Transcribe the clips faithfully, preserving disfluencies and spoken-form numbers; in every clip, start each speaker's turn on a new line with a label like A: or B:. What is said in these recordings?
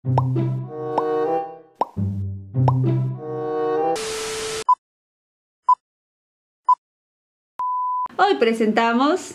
A: Hoy presentamos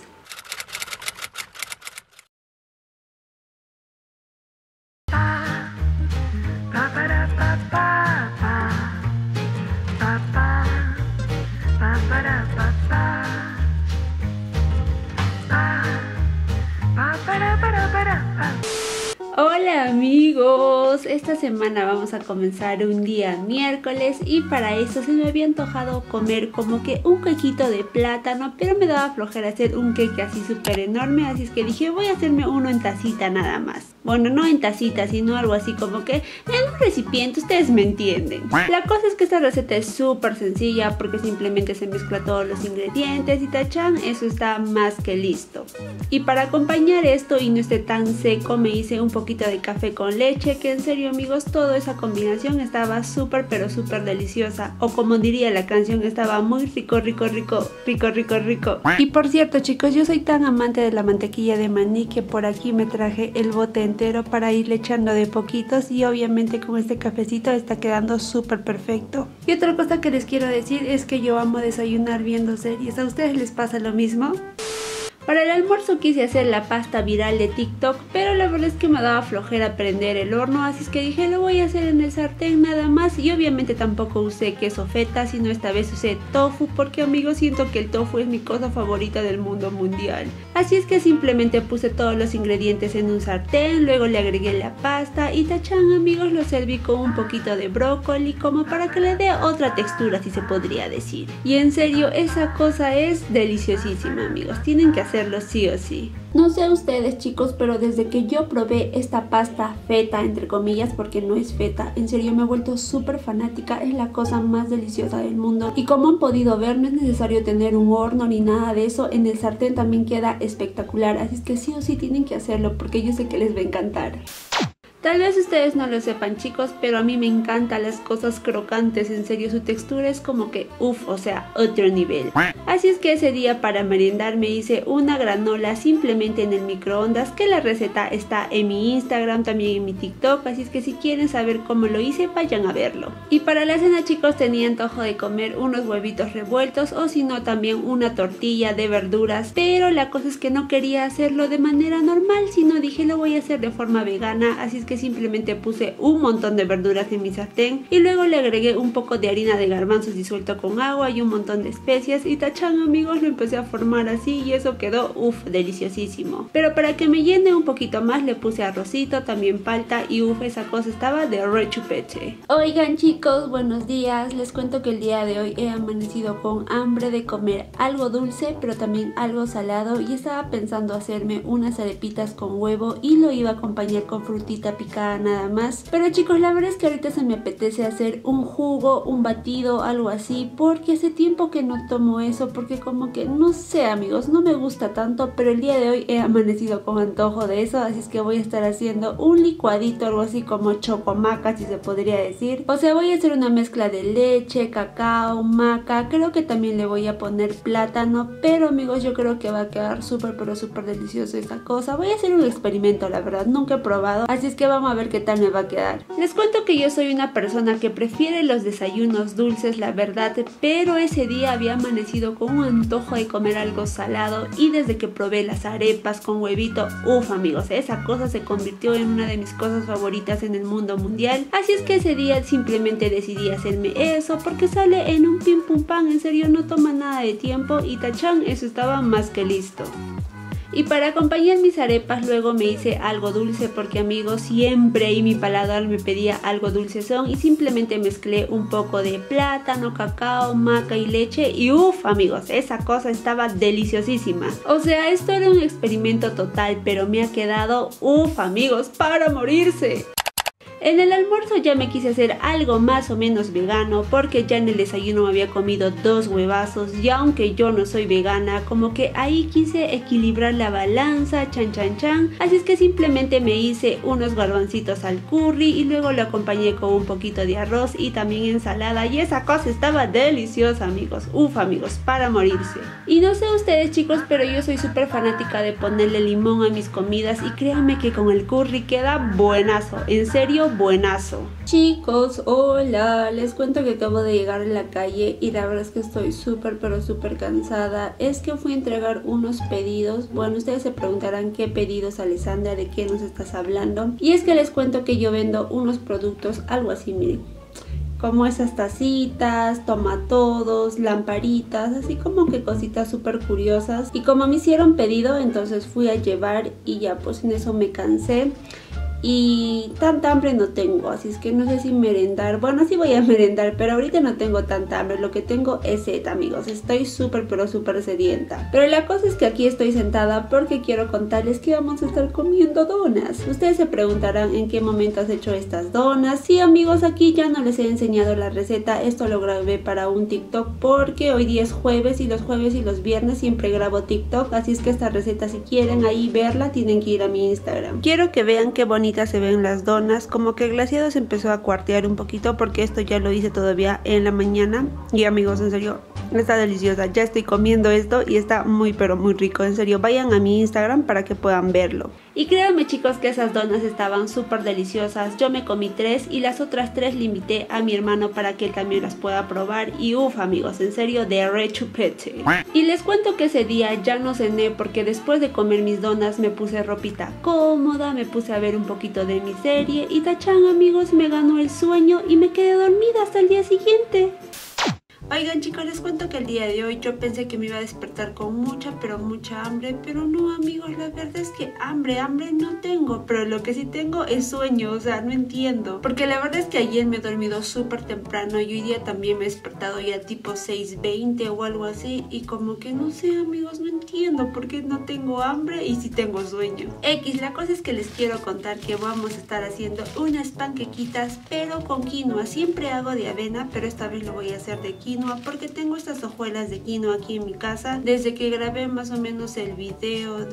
A: Hola amigos, esta semana vamos a comenzar un día miércoles y para eso se me había antojado comer como que un quequito de plátano, pero me daba flojera hacer un queque así súper enorme, así es que dije voy a hacerme uno en tacita nada más. Bueno, no en tacita, sino algo así como que en un recipiente, ustedes me entienden. La cosa es que esta receta es súper sencilla porque simplemente se mezcla todos los ingredientes y tachan, eso está más que listo. Y para acompañar esto y no esté tan seco me hice un poquito de café con leche, que en serio amigos, toda esa combinación estaba súper pero súper deliciosa. O como diría la canción, estaba muy rico, rico, rico, rico, rico, rico. Y por cierto chicos, yo soy tan amante de la mantequilla de maní que por aquí me traje el bote entero para irle echando de poquitos y obviamente con este cafecito está quedando súper perfecto. Y otra cosa que les quiero decir es que yo amo desayunar viendo series. ¿A ustedes les pasa lo mismo? Para el almuerzo quise hacer la pasta viral de TikTok, pero la verdad es que me daba flojera prender el horno, así es que dije lo voy a hacer en el sartén nada más. Y obviamente tampoco usé queso feta, sino esta vez usé tofu, porque amigos siento que el tofu es mi cosa favorita del mundo mundial. Así es que simplemente puse todos los ingredientes en un sartén, luego le agregué la pasta y tachan amigos, lo serví con un poquito de brócoli como para que le dé otra textura, si se podría decir. Y en serio, esa cosa es deliciosísima amigos, tienen que hacer hacerlo sí o sí. No sé ustedes chicos, pero desde que yo probé esta pasta feta, entre comillas, porque no es feta, en serio me he vuelto súper fanática, es la cosa más deliciosa del mundo. Y como han podido ver, no es necesario tener un horno ni nada de eso, en el sartén también queda espectacular, así es que sí o sí tienen que hacerlo porque yo sé que les va a encantar. Tal vez ustedes no lo sepan chicos, pero a mí me encantan las cosas crocantes, en serio su textura es como que uff, o sea, otro nivel. Así es que ese día para merendar me hice una granola simplemente en el microondas, que la receta está en mi Instagram, también en mi TikTok, así es que si quieren saber cómo lo hice, vayan a verlo. Y para la cena chicos tenía antojo de comer unos huevitos revueltos o si no también una tortilla de verduras, pero la cosa es que no quería hacerlo de manera normal, sino dije lo voy a hacer de forma vegana, así es que que simplemente puse un montón de verduras en mi sartén y luego le agregué un poco de harina de garbanzos disuelto con agua y un montón de especias y tachan amigos, lo empecé a formar así y eso quedó uff, deliciosísimo. Pero para que me llene un poquito más le puse arrocito, también palta y uff, esa cosa estaba de rechupete. Oigan chicos, buenos días, les cuento que el día de hoy he amanecido con hambre de comer algo dulce pero también algo salado y estaba pensando hacerme unas arepitas con huevo y lo iba a acompañar con frutita picada nada más. Pero chicos, la verdad es que ahorita se me apetece hacer un jugo, un batido, algo así, porque hace tiempo que no tomo eso, porque como que no sé amigos, no me gusta tanto, pero el día de hoy he amanecido con antojo de eso, así es que voy a estar haciendo un licuadito, algo así como chocomaca si se podría decir. O sea, voy a hacer una mezcla de leche, cacao, maca, creo que también le voy a poner plátano, pero amigos yo creo que va a quedar súper pero súper delicioso esta cosa. Voy a hacer un experimento, la verdad, nunca he probado, así es que vamos a ver qué tal me va a quedar. Les cuento que yo soy una persona que prefiere los desayunos dulces, la verdad, pero ese día había amanecido con un antojo de comer algo salado y desde que probé las arepas con huevito, uff amigos, esa cosa se convirtió en una de mis cosas favoritas en el mundo mundial, así es que ese día simplemente decidí hacerme eso porque sale en un pim pum pan, en serio no toma nada de tiempo y tachán, eso estaba más que listo. Y para acompañar mis arepas luego me hice algo dulce porque amigos siempre ahí mi paladar me pedía algo dulcezón y simplemente mezclé un poco de plátano, cacao, maca y leche y uff amigos, esa cosa estaba deliciosísima. O sea, esto era un experimento total pero me ha quedado uff amigos para morirse. En el almuerzo ya me quise hacer algo más o menos vegano porque ya en el desayuno me había comido dos huevazos y aunque yo no soy vegana, como que ahí quise equilibrar la balanza, chan chan chan, así es que simplemente me hice unos garbancitos al curry y luego lo acompañé con un poquito de arroz y también ensalada y esa cosa estaba deliciosa, amigos, uf amigos, para morirse. Y no sé ustedes chicos, pero yo soy súper fanática de ponerle limón a mis comidas y créanme que con el curry queda buenazo, en serio buenazo. Chicos, hola, les cuento que acabo de llegar a la calle y la verdad es que estoy súper pero súper cansada. Es que fui a entregar unos pedidos. Bueno, ustedes se preguntarán qué pedidos, Alessandra, de qué nos estás hablando. Y es que les cuento que yo vendo unos productos, algo así, miren, como esas tacitas, tomatodos, lamparitas, así como que cositas súper curiosas. Y como me hicieron pedido, entonces fui a llevar y ya pues en eso me cansé. Y tanta hambre no tengo, así es que no sé si merendar. Bueno, sí voy a merendar, pero ahorita no tengo tanta hambre. Lo que tengo es sed, amigos. Estoy súper pero súper sedienta. Pero la cosa es que aquí estoy sentada porque quiero contarles que vamos a estar comiendo donas. Ustedes se preguntarán en qué momento has hecho estas donas. Sí, amigos, aquí ya no les he enseñado la receta. Esto lo grabé para un TikTok porque hoy día es jueves y los jueves y los viernes siempre grabo TikTok. Así es que esta receta, si quieren ahí verla, tienen que ir a mi Instagram. Quiero que vean qué bonita se ven las donas, como que el glaseado se empezó a cuartear un poquito porque esto ya lo hice todavía en la mañana y amigos, en serio, está deliciosa. Ya estoy comiendo esto y está muy pero muy rico, en serio, vayan a mi Instagram para que puedan verlo. Y créanme chicos que esas donas estaban súper deliciosas. Yo me comí tres y las otras tres le invité a mi hermano para que él también las pueda probar y uff amigos, en serio, de rechupete. Y les cuento que ese día ya no cené porque después de comer mis donas me puse ropita cómoda, me puse a ver un poquito de mi serie y tachán amigos, me ganó el sueño y me quedé dormida hasta el día siguiente. Oigan chicos, les cuento que el día de hoy yo pensé que me iba a despertar con mucha pero mucha hambre, pero no amigos, la verdad es que hambre, hambre no tengo, pero lo que sí tengo es sueño, o sea, no entiendo, porque la verdad es que ayer me he dormido súper temprano y hoy día también me he despertado ya tipo seis veinte o algo así y como que no sé amigos, no entiendo por qué no tengo hambre y sí tengo sueño. X, la cosa es que les quiero contar que vamos a estar haciendo unas panquequitas pero con quinoa. Siempre hago de avena, pero esta vez lo voy a hacer de quinoa porque tengo estas hojuelas de quinoa aquí en mi casa desde que grabé más o menos el video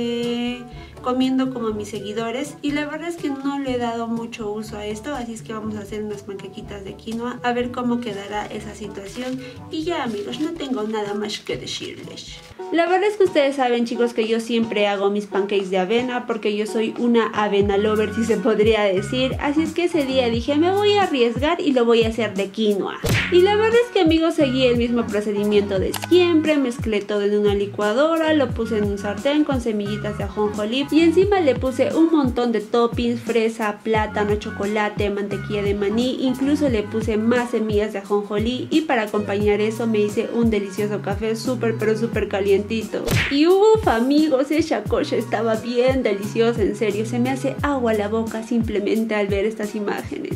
A: de comiendo como mis seguidores y la verdad es que no le he dado mucho uso a esto, así es que vamos a hacer unas panquequitas de quinoa a ver cómo quedará esa situación y ya amigos, no tengo nada más que decirles. La verdad es que ustedes saben chicos que yo siempre hago mis pancakes de avena porque yo soy una avena lover si se podría decir, así es que ese día dije me voy a arriesgar y lo voy a hacer de quinoa. Y la verdad es que amigos seguí el mismo procedimiento de siempre, mezclé todo en una licuadora, lo puse en un sartén con semillitas de ajonjolí y encima le puse un montón de toppings, fresa, plátano, chocolate, mantequilla de maní, incluso le puse más semillas de ajonjolí y para acompañar eso me hice un delicioso café súper pero súper calientito. Y uff amigos, esa cosa estaba bien deliciosa, en serio, se me hace agua la boca simplemente al ver estas imágenes.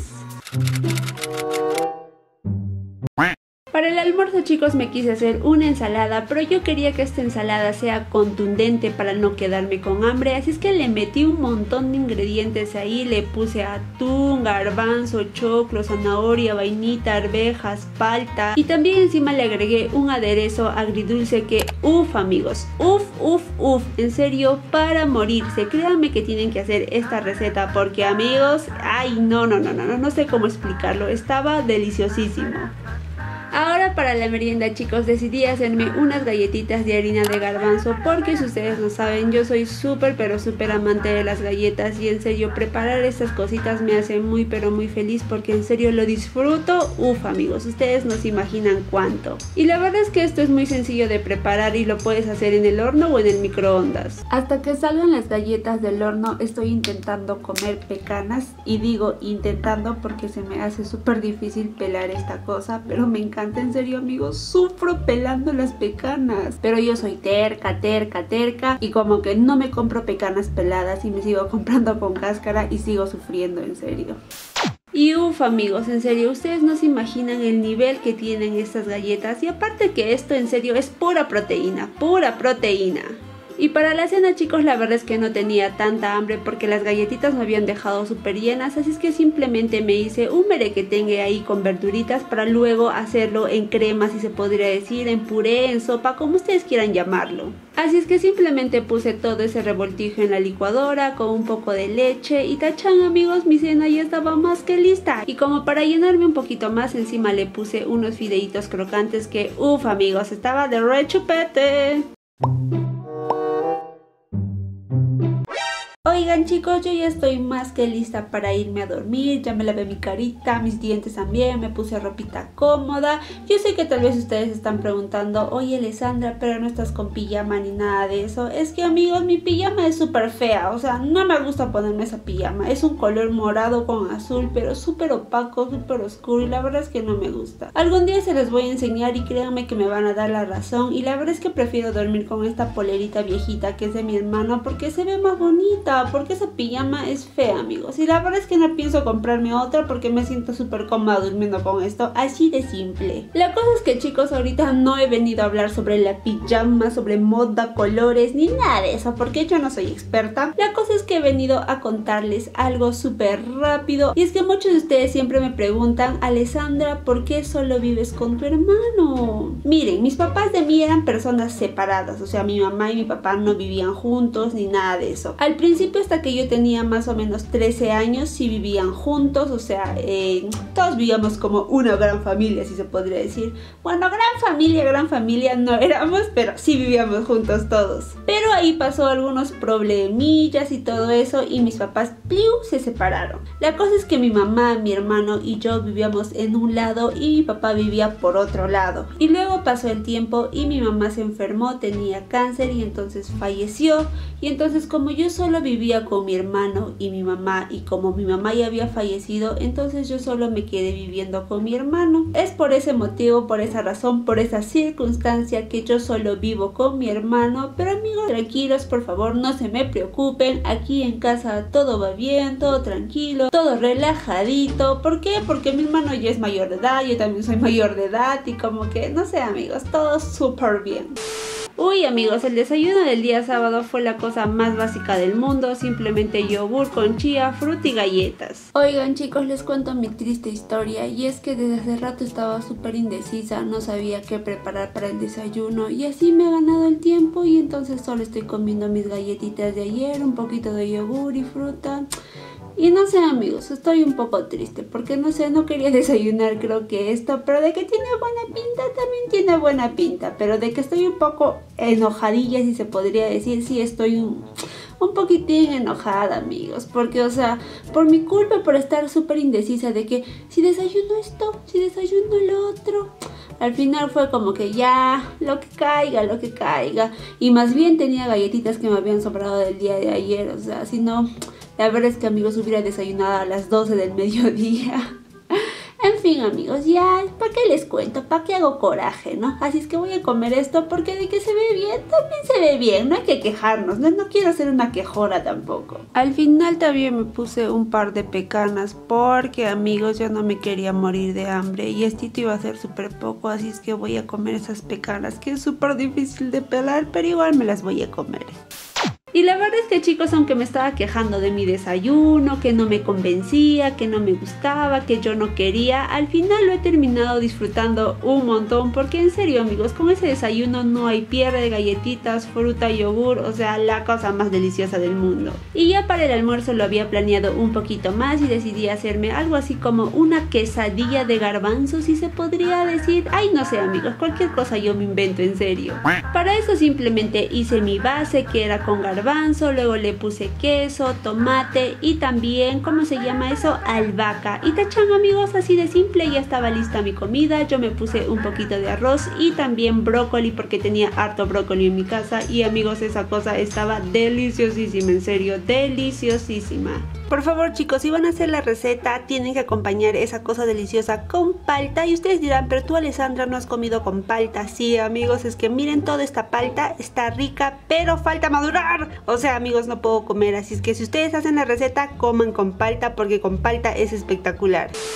A: Para el almuerzo chicos me quise hacer una ensalada, pero yo quería que esta ensalada sea contundente para no quedarme con hambre, así es que le metí un montón de ingredientes ahí, le puse atún, garbanzo, choclo, zanahoria, vainita, arvejas, palta y también encima le agregué un aderezo agridulce que uff amigos, uff, uff, uff, en serio para morirse. Créanme que tienen que hacer esta receta porque amigos, ay no, no, no, no, no, no sé cómo explicarlo, estaba deliciosísimo. Ahora para la merienda chicos decidí hacerme unas galletitas de harina de garbanzo porque si ustedes no saben yo soy súper pero súper amante de las galletas y en serio preparar estas cositas me hace muy pero muy feliz porque en serio lo disfruto, uff amigos, ustedes no se imaginan cuánto. Y la verdad es que esto es muy sencillo de preparar y lo puedes hacer en el horno o en el microondas. Hasta que salgan las galletas del horno estoy intentando comer pecanas y digo intentando porque se me hace súper difícil pelar esta cosa, pero me encanta. En serio amigos, sufro pelando las pecanas, pero yo soy terca, terca, terca y como que no me compro pecanas peladas y me sigo comprando con cáscara y sigo sufriendo, en serio. Y uff amigos, en serio, ustedes no se imaginan el nivel que tienen estas galletas y aparte que esto en serio es pura proteína, pura proteína. Y para la cena, chicos, la verdad es que no tenía tanta hambre porque las galletitas me habían dejado súper llenas, así es que simplemente me hice un merequetengue ahí con verduritas para luego hacerlo en crema, si se podría decir, en puré, en sopa, como ustedes quieran llamarlo. Así es que simplemente puse todo ese revoltijo en la licuadora con un poco de leche y tachán, amigos, mi cena ya estaba más que lista. Y como para llenarme un poquito más, encima le puse unos fideitos crocantes que, uff, amigos, estaba de re chupete. Oigan, chicos, yo ya estoy más que lista para irme a dormir. Ya me lavé mi carita, mis dientes también, me puse ropita cómoda. Yo sé que tal vez ustedes están preguntando: oye, Alessandra, pero no estás con pijama ni nada de eso. Es que, amigos, mi pijama es súper fea, o sea, no me gusta ponerme esa pijama. Es un color morado con azul, pero súper opaco, súper oscuro, y la verdad es que no me gusta. Algún día se les voy a enseñar y créanme que me van a dar la razón. Y la verdad es que prefiero dormir con esta polerita viejita que es de mi hermano porque se ve más bonita. Porque esa pijama es fea, amigos, y la verdad es que no pienso comprarme otra porque me siento súper cómoda durmiendo con esto, así de simple. La cosa es que, chicos, ahorita no he venido a hablar sobre la pijama, sobre moda, colores, ni nada de eso, porque yo no soy experta. La cosa es que he venido a contarles algo súper rápido, y es que muchos de ustedes siempre me preguntan: Alessandra, ¿por qué solo vives con tu hermano? Miren, mis papás de mí eran personas separadas, o sea, mi mamá y mi papá no vivían juntos ni nada de eso. Al principio, hasta que yo tenía más o menos trece años, sí vivían juntos, o sea, eh, todos vivíamos como una gran familia, si se podría decir. Bueno, gran familia, gran familia no éramos, pero sí vivíamos juntos todos. Pero ahí pasó algunos problemillas y todo eso, y mis papás, pliu, se separaron. La cosa es que mi mamá, mi hermano y yo vivíamos en un lado y mi papá vivía por otro lado. Y luego pasó el tiempo y mi mamá se enfermó, tenía cáncer y entonces falleció. Y entonces, como yo solo vivía con mi hermano y mi mamá, y como mi mamá ya había fallecido, entonces yo solo me quedé viviendo con mi hermano. Es por ese motivo, por esa razón, por esa circunstancia que yo solo vivo con mi hermano. Pero, amigos, tranquilos, por favor, no se me preocupen. Aquí en casa todo va bien, todo tranquilo, todo relajadito. ¿Por qué? Porque mi hermano ya es mayor de edad, yo también soy mayor de edad, y como que, no sé, amigos, todo súper bien. Uy, amigos, el desayuno del día sábado fue la cosa más básica del mundo, simplemente yogur con chía, fruta y galletas. Oigan, chicos, les cuento mi triste historia, y es que desde hace rato estaba súper indecisa, no sabía qué preparar para el desayuno, y así me ha ganado el tiempo, y entonces solo estoy comiendo mis galletitas de ayer, un poquito de yogur y fruta. Y no sé, amigos, estoy un poco triste porque no sé, no quería desayunar creo que esto, pero de que tiene buena pinta, también tiene buena pinta, pero de que estoy un poco enojadilla, si se podría decir, sí estoy un, un poquitín enojada, amigos, porque, o sea, por mi culpa, por estar súper indecisa de que si desayuno esto, si desayuno lo otro. Al final fue como que ya, lo que caiga, lo que caiga. Y más bien tenía galletitas que me habían sobrado del día de ayer, o sea, si no, la verdad es que, amigos, hubiera desayunado a las doce del mediodía. En fin, amigos, ya, ¿para qué les cuento? ¿Para qué hago coraje, no? Así es que voy a comer esto porque de que se ve bien, también se ve bien. No hay que quejarnos, no, no quiero ser una quejora tampoco. Al final también me puse un par de pecanas porque, amigos, yo no me quería morir de hambre y estito iba a ser súper poco, así es que voy a comer esas pecanas, que es súper difícil de pelar, pero igual me las voy a comer. Y la verdad es que, chicos, aunque me estaba quejando de mi desayuno, que no me convencía, que no me gustaba, que yo no quería, al final lo he terminado disfrutando un montón, porque en serio, amigos, con ese desayuno no hay pierde, galletitas, fruta, yogur, o sea, la cosa más deliciosa del mundo. Y ya para el almuerzo lo había planeado un poquito más y decidí hacerme algo así como una quesadilla de garbanzos, si se podría decir. Ay, no sé, amigos, cualquier cosa yo me invento, en serio. Para eso simplemente hice mi base, que era con garbanzos. Luego le puse queso, tomate y también, ¿cómo se llama eso? Albahaca. Y tachán, amigos, así de simple, ya estaba lista mi comida. Yo me puse un poquito de arroz y también brócoli porque tenía harto brócoli en mi casa. Y, amigos, esa cosa estaba deliciosísima, en serio, deliciosísima. Por favor, chicos, si van a hacer la receta, tienen que acompañar esa cosa deliciosa con palta. Y ustedes dirán, pero tú, Alessandra, no has comido con palta. Sí, amigos, es que miren, toda esta palta está rica, pero falta madurar. O sea, amigos, no puedo comer. Así es que si ustedes hacen la receta, coman con palta, porque con palta es espectacular.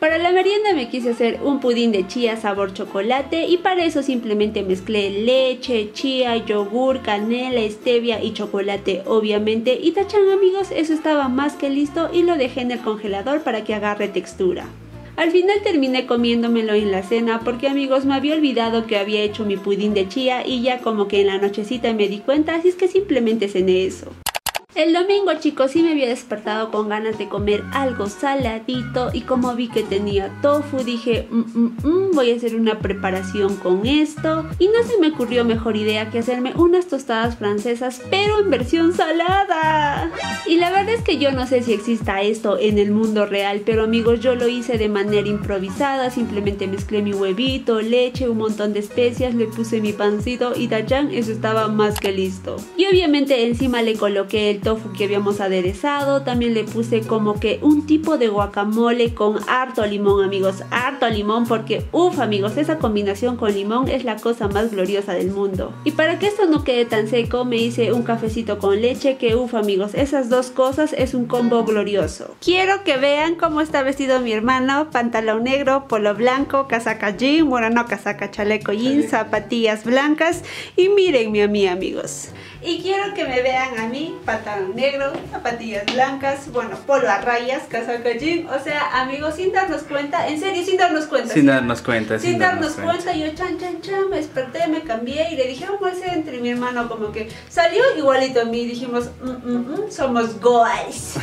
A: Para la merienda me quise hacer un pudín de chía sabor chocolate y para eso simplemente mezclé leche, chía, yogur, canela, stevia y chocolate obviamente y tachan amigos, eso estaba más que listo y lo dejé en el congelador para que agarre textura. Al final terminé comiéndomelo en la cena porque amigos me había olvidado que había hecho mi pudín de chía y ya como que en la nochecita me di cuenta, así es que simplemente cené eso. El domingo chicos sí me había despertado con ganas de comer algo saladito y como vi que tenía tofu dije mm, mm, mm, voy a hacer una preparación con esto y no se me ocurrió mejor idea que hacerme unas tostadas francesas pero en versión salada. Y la verdad es que yo no sé si exista esto en el mundo real, pero amigos yo lo hice de manera improvisada, simplemente mezclé mi huevito, leche, un montón de especias, le puse mi pancito y tachán, eso estaba más que listo. Y obviamente encima le coloqué el tofu que habíamos aderezado, también le puse como que un tipo de guacamole con harto limón amigos, harto limón porque uff amigos, esa combinación con limón es la cosa más gloriosa del mundo. Y para que esto no quede tan seco me hice un cafecito con leche que uff amigos, esas dos cosas es un combo glorioso. Quiero que vean cómo está vestido mi hermano, pantalón negro, polo blanco, casaca jean, bueno no casaca, chaleco jean, zapatillas blancas y mírenme a mí amigos. Y quiero que me vean a mí, pantalón negro, zapatillas blancas, bueno, polo a rayas, casaca jean, o sea, amigos, sin darnos cuenta, en serio, sin darnos cuenta.
B: Sin darnos cuenta,
A: sin, sin darnos, darnos cuenta. cuenta. Yo chan, chan, chan, me desperté, me cambié y le dije, vamos a hacer entre mi hermano como que salió igualito a mí, dijimos, mm, mm, mm, somos guays.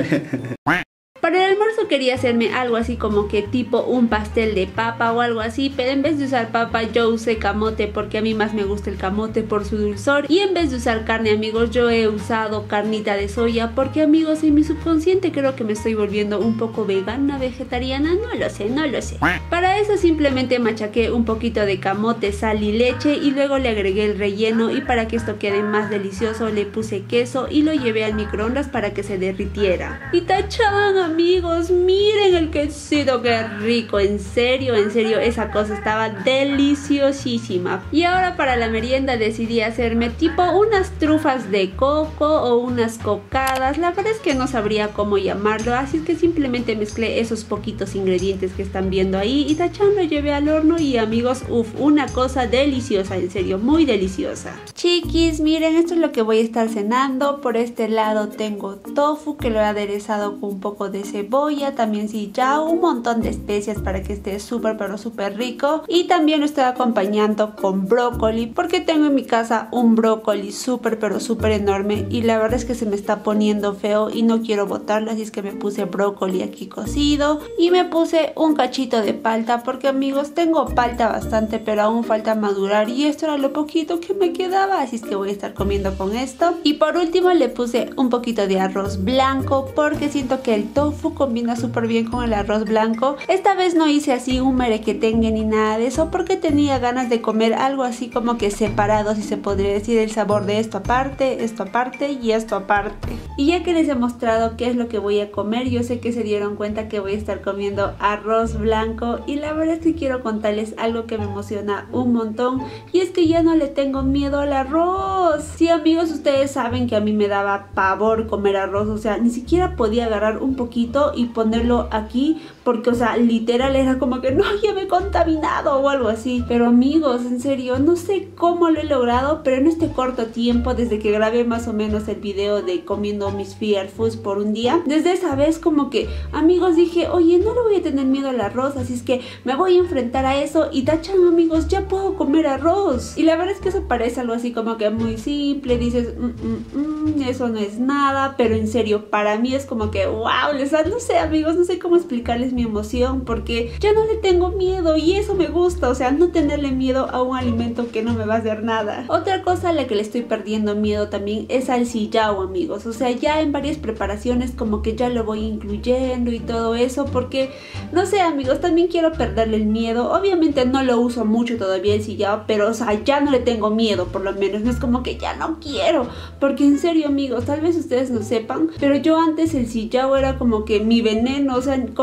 A: Para el almuerzo quería hacerme algo así como que tipo un pastel de papa o algo así, pero en vez de usar papa yo usé camote porque a mí más me gusta el camote por su dulzor y en vez de usar carne amigos yo he usado carnita de soya porque amigos en mi subconsciente creo que me estoy volviendo un poco vegana, vegetariana, no lo sé, no lo sé. Para eso simplemente machaqué un poquito de camote, sal y leche y luego le agregué el relleno y para que esto quede más delicioso le puse queso y lo llevé al microondas para que se derritiera. Y tachan amigos, miren el quesito, qué rico, en serio, en serio, esa cosa estaba deliciosísima. Y ahora para la merienda decidí hacerme tipo unas trufas de coco o unas cocadas, la verdad es que no sabría cómo llamarlo, así es que simplemente mezclé esos poquitos ingredientes que están viendo ahí y tachán lo llevé al horno y amigos, uff, una cosa deliciosa, en serio, muy deliciosa. Chiquis, miren, esto es lo que voy a estar cenando. Por este lado tengo tofu que lo he aderezado con un poco de cebolla, también sillao, un montón de especias para que esté súper pero súper rico y también lo estoy acompañando con brócoli porque tengo en mi casa un brócoli súper pero súper enorme y la verdad es que se me está poniendo feo y no quiero botarlo, así es que me puse brócoli aquí cocido y me puse un cachito de palta porque amigos tengo palta bastante pero aún falta madurar y esto era lo poquito que me quedaba, así es que voy a estar comiendo con esto. Y por último le puse un poquito de arroz blanco porque siento que el tofu combina súper bien con el arroz blanco. Esta vez no hice así un merequetengue ni nada de eso porque tenía ganas de comer algo así como que separado, si se podría decir, el sabor de esto aparte, esto aparte y esto aparte. Y ya que les he mostrado qué es lo que voy a comer, yo sé que se dieron cuenta que voy a estar comiendo arroz blanco y la verdad es que quiero contarles algo que me emociona un montón y es que ya no le tengo miedo al arroz. Sí amigos, ustedes saben que a mí me daba pavor comer arroz, o sea, ni siquiera podía agarrar un poquito y ponerlo aquí porque, o sea, literal era como que no, ya me he contaminado o algo así. Pero amigos, en serio, no sé cómo lo he logrado, pero en este corto tiempo, desde que grabé más o menos el video de comiendo mis fear foods por un día, desde esa vez como que, amigos, dije, oye, no le voy a tener miedo al arroz, así es que me voy a enfrentar a eso y tachan, amigos, ya puedo comer arroz. Y la verdad es que eso parece algo así como que muy simple, dices, mm, mm, mm, eso no es nada, pero en serio, para mí es como que, wow, les no sé amigos, no sé cómo explicarles mi emoción porque ya no le tengo miedo y eso me gusta, o sea, no tenerle miedo a un alimento que no me va a hacer nada. Otra cosa a la que le estoy perdiendo miedo también es al sillao, amigos, o sea, ya en varias preparaciones como que ya lo voy incluyendo y todo eso porque, no sé amigos, también quiero perderle el miedo. Obviamente no lo uso mucho todavía el sillao, pero o sea, ya no le tengo miedo, por lo menos, no es como que ya no quiero, porque en serio amigos, tal vez ustedes no sepan, pero yo antes el sillao era como que mi veneno, o sea,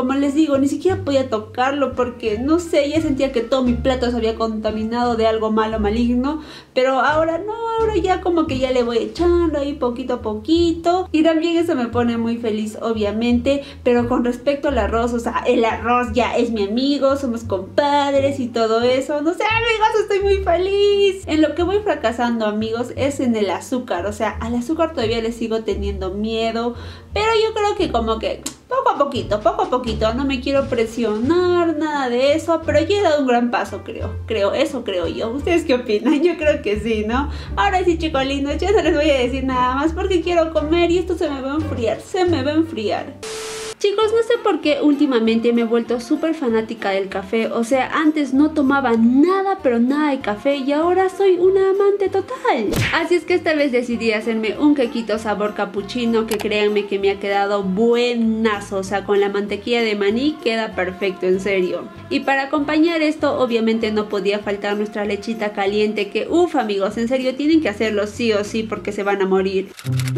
A: como les digo, ni siquiera podía tocarlo porque, no sé, ya sentía que todo mi plato se había contaminado de algo malo, maligno. Pero ahora no, ahora ya como que ya le voy echando ahí poquito a poquito. Y también eso me pone muy feliz, obviamente. Pero con respecto al arroz, o sea, el arroz ya es mi amigo, somos compadres y todo eso. No sé, amigos, estoy muy feliz. En lo que voy fracasando, amigos, es en el azúcar. O sea, al azúcar todavía le sigo teniendo miedo. Pero yo creo que como que poco a poquito, poco a poquito, no me quiero presionar, nada de eso, pero ya he dado un gran paso, creo, creo, eso creo yo. ¿Ustedes qué opinan? Yo creo que sí, ¿no? Ahora sí, chicos lindos, ya no les voy a decir nada más porque quiero comer y esto se me va a enfriar, se me va a enfriar. Chicos, no sé por qué últimamente me he vuelto súper fanática del café. O sea, antes no tomaba nada, pero nada de café y ahora soy una amante total. Así es que esta vez decidí hacerme un quequito sabor capuchino que créanme que me ha quedado buenazo. O sea, con la mantequilla de maní queda perfecto, en serio. Y para acompañar esto, obviamente no podía faltar nuestra lechita caliente que, uff amigos, en serio tienen que hacerlo sí o sí porque se van a morir.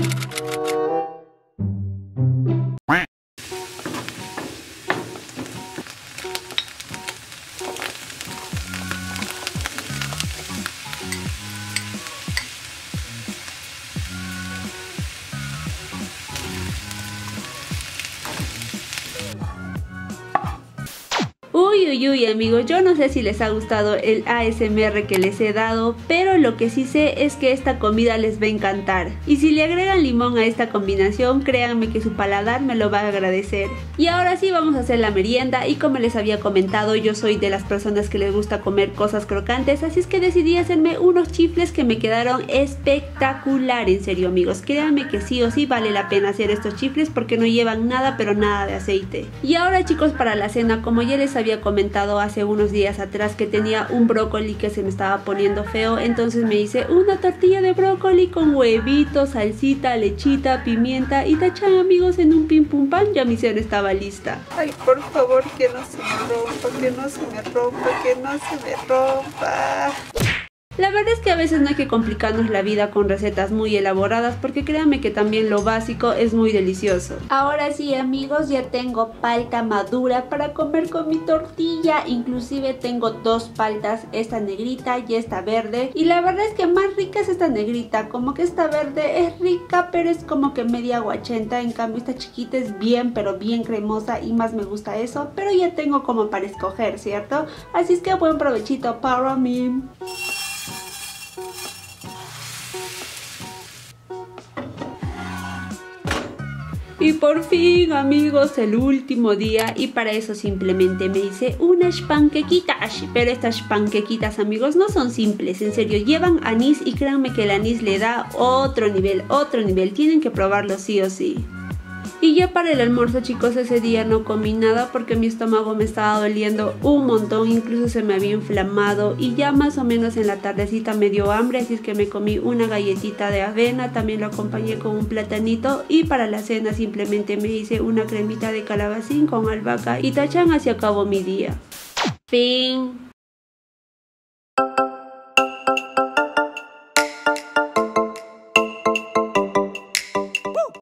A: Uy, uy, uy amigos, yo no sé si les ha gustado el A S M R que les he dado, pero lo que sí sé es que esta comida les va a encantar. Y si le agregan limón a esta combinación, créanme que su paladar me lo va a agradecer. Y ahora sí vamos a hacer la merienda y como les había comentado, yo soy de las personas que les gusta comer cosas crocantes, así es que decidí hacerme unos chifles que me quedaron espectacular, en serio amigos. Créanme que sí o sí vale la pena hacer estos chifles porque no llevan nada pero nada de aceite. Y ahora chicos, para la cena, como ya les había había comentado hace unos días atrás que tenía un brócoli que se me estaba poniendo feo, entonces me hice una tortilla de brócoli con huevitos, salsita, lechita, pimienta y tachan amigos en un pim pum pan. Ya mi cena estaba lista. Ay, por favor, que no se me rompa, que no se me rompa, que no se me rompa. La verdad es que a veces no hay que complicarnos la vida con recetas muy elaboradas porque créanme que también lo básico es muy delicioso. Ahora sí amigos, ya tengo palta madura para comer con mi tortilla. Inclusive tengo dos paltas, esta negrita y esta verde. Y la verdad es que más rica es esta negrita, como que esta verde es rica pero es como que media aguachenta. En cambio esta chiquita es bien pero bien cremosa y más me gusta eso. Pero ya tengo como para escoger, ¿cierto? Así es que buen provechito para mí. Y por fin amigos, el último día, y para eso simplemente me hice unas panquequitas. Pero estas panquequitas amigos no son simples, en serio, llevan anís y créanme que el anís le da otro nivel, otro nivel, tienen que probarlo sí o sí. Y ya para el almuerzo chicos, ese día no comí nada porque mi estómago me estaba doliendo un montón, incluso se me había inflamado y ya más o menos en la tardecita me dio hambre, así es que me comí una galletita de avena, también lo acompañé con un platanito y para la cena simplemente me hice una cremita de calabacín con albahaca y tachan, así acabó mi día. Fin.